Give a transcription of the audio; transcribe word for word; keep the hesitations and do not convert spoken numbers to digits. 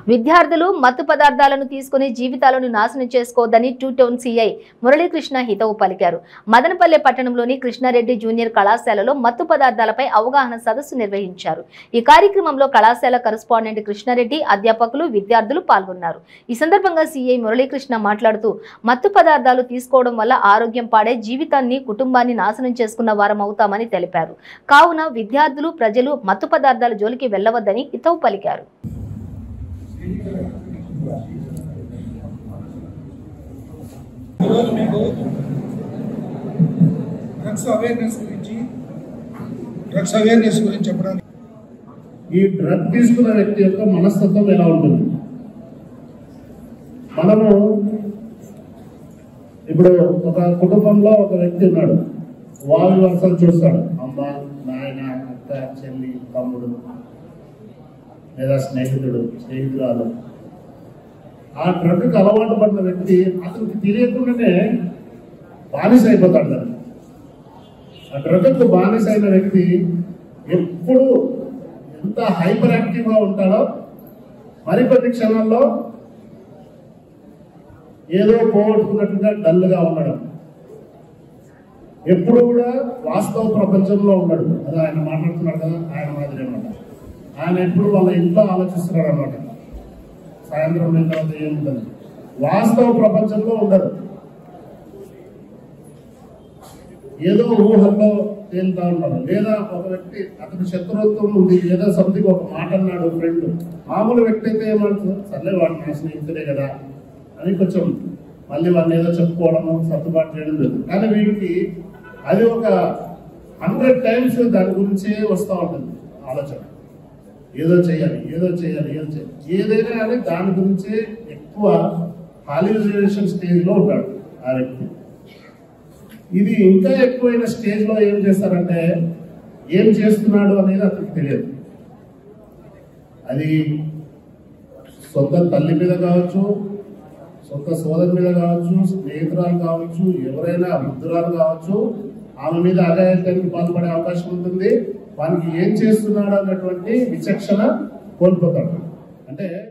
విద్యార్థులు మత్తు పదార్థాలను తీసుకుని జీవితాలను నాశనం చేసుకోవద్దని టూ టౌన్ సీఐ మురళీకృష్ణ హితవు పలికారు. మదనపల్లె పట్టణంలోని కృష్ణారెడ్డి జూనియర్ కళాశాలలో మత్తు పదార్థాలపై అవగాహన సదస్సు నిర్వహించారు. ఈ కార్యక్రమంలో కళాశాల కరెస్పాండెంట్ కృష్ణారెడ్డి, అధ్యాపకులు, విద్యార్థులు పాల్గొన్నారు. ఈ సందర్భంగా సీఐ మురళీకృష్ణ మాట్లాడుతూ మత్తు పదార్థాలు తీసుకోవడం వల్ల ఆరోగ్యం పాడే, జీవితాన్ని, కుటుంబాన్ని నాశనం చేసుకున్న వారం అవుతామని తెలిపారు. కావున విద్యార్థులు, ప్రజలు మత్తు పదార్థాల జోలికి వెళ్లవద్దని హితవు పలికారు. డ్రగ్స్ అవేర్నెస్ గురించి డ్రగ్స్ అవేర్నెస్ గురించి చెప్పడానికి ఈ డ్రగ్ తీసుకున్న వ్యక్తి యొక్క మనస్తత్వం ఎలా ఉంటుంది? మనము ఇప్పుడు ఒక కుటుంబంలో ఒక వ్యక్తి ఉన్నాడు, వావి వరుసలు చూస్తాడు, అమ్మ, నాయన, అక్క, చెల్లి, తమ్ముడు లేదా స్నేహితుడు, స్నేహితురాలు. ఆ డ్రగ్కి అలవాటు పడిన వ్యక్తి అతనికి తెలియకుండానే బానిస అయిపోతాడు. దాన్ని ఆ డ్రగ్కు బానిస అయిన వ్యక్తి ఎప్పుడు ఎంత హైపర్ యాక్టివ్గా ఉంటాడో, మరికొన్ని క్షణాల్లో ఏదో పోగొట్టుకున్నట్టుగా డల్గా ఉండడం, ఎప్పుడు కూడా వాస్తవ ప్రపంచంలో ఉన్నాడు. అది ఆయన మాట్లాడుతున్నాడు కదా, ఆయన మాదిరి అనమాట. ఆయన ఎప్పుడు వాళ్ళ ఇంట్లో ఆలోచిస్తున్నాడు అనమాట. సాయంత్రం అయిన తర్వాత ఏముంటుంది, వాస్తవ ప్రపంచంలో ఉండదు. ఏదో ఊహల్లో తేలుతా ఉన్నాడు. లేదా ఒక వ్యక్తి అతని శత్రుత్వం ఉంది, ఏదో సంథింగ్ ఒక మాట అన్నాడు ఫ్రెండ్. మామూలు వ్యక్తి అయితే ఏమంటుంది, సర్లే వాడు నా స్నేహితుడే కదా అని కొంచెం మళ్ళీ వాడిని ఏదో చెప్పుకోవడము, సర్దుబాటు చేయడం జరుగుతుంది. కానీ వీడికి అది ఒక హండ్రెడ్ టైమ్స్ దాని గురించే వస్తూ ఉంటుంది ఆలోచన. ఏదో చేయాలి, ఏదో చేయాలి, ఏదో చేయాలి, ఏదైనా కానీ దాని గురించే ఎక్కువ హాలిడేషన్ స్టేజ్లో ఉంటాడు ఆ వ్యక్తి. ఇది ఇంకా ఎక్కువైన స్టేజ్లో ఏం చేస్తారంటే, ఏం చేస్తున్నాడు అనేది అతనికి తెలియదు. అది సొంత తల్లి మీద కావచ్చు, సొంత సోదరు మీద కావచ్చు, స్నేహితురాలు కావచ్చు, ఎవరైనా వృద్ధురాలు కావచ్చు, ఆమె మీద అఘాయిత్యానికి పాల్పడే అవకాశం ఉంటుంది. వానికి ఏం చేస్తున్నాడు అన్నటువంటి విచక్షణ కోల్పోతాడు. అంటే